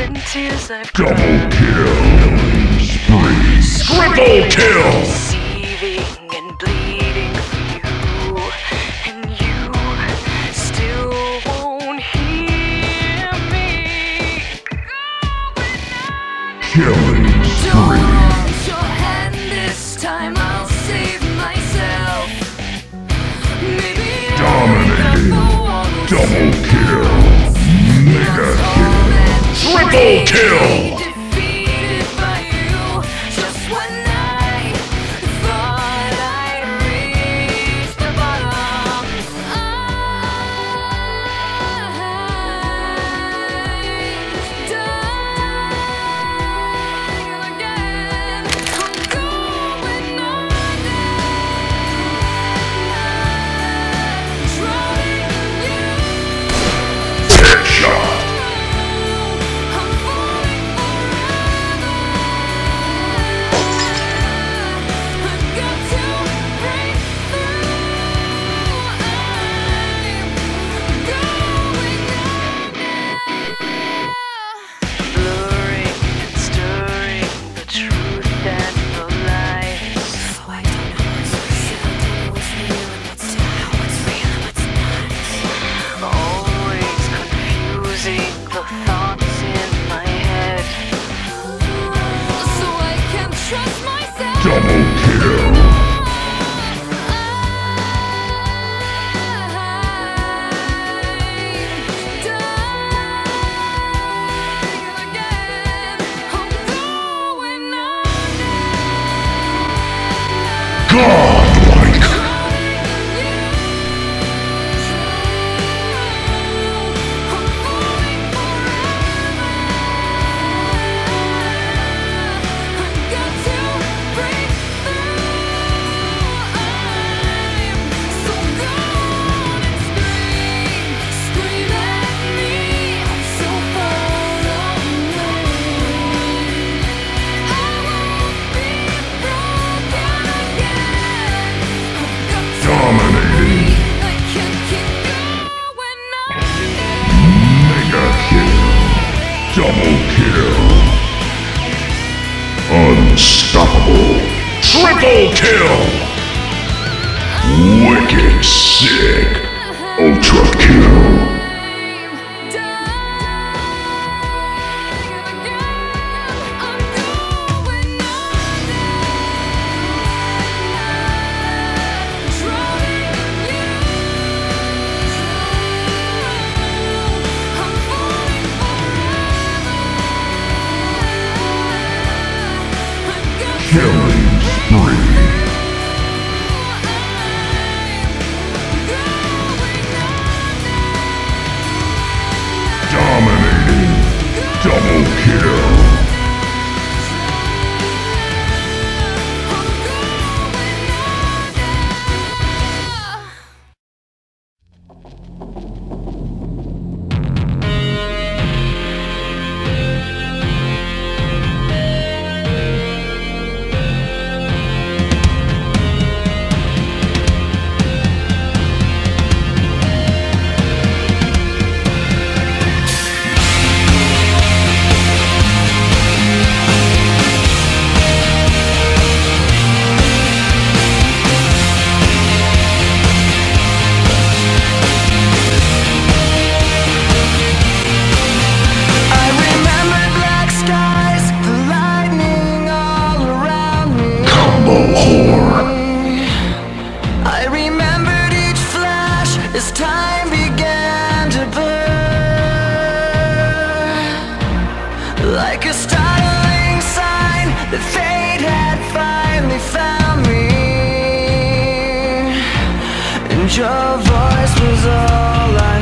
and tears I've Double cried. kill spree. Triple kill. Deceiving and bleeding for you, and you still won't hear me. Killing spree. Don't your hand this time, I'll save myself. Maybe Dominating. Double kill. Mega kill. Triple kill. defeated by you. Just when I thought I'd reached the bottom, I'm dying again. I'm going under, drowning you. Headshot. I'm falling forever. I've got to break through. I'm going under. Blurring and stirring the truth and the lies. Oh, I don't know what's real and what's how what's real and what's not. Always confusing the thoughts in my head. So I can trust myself. Double kill. Godlike. Dominating. Mega kill. Double kill. Unstoppable. Triple kill. Wicked sick. Ultra kill. Killing spree. Dominating. Double kill. I remembered each flash as time began to burn, like a startling sign that fate had finally found me, and your voice was all I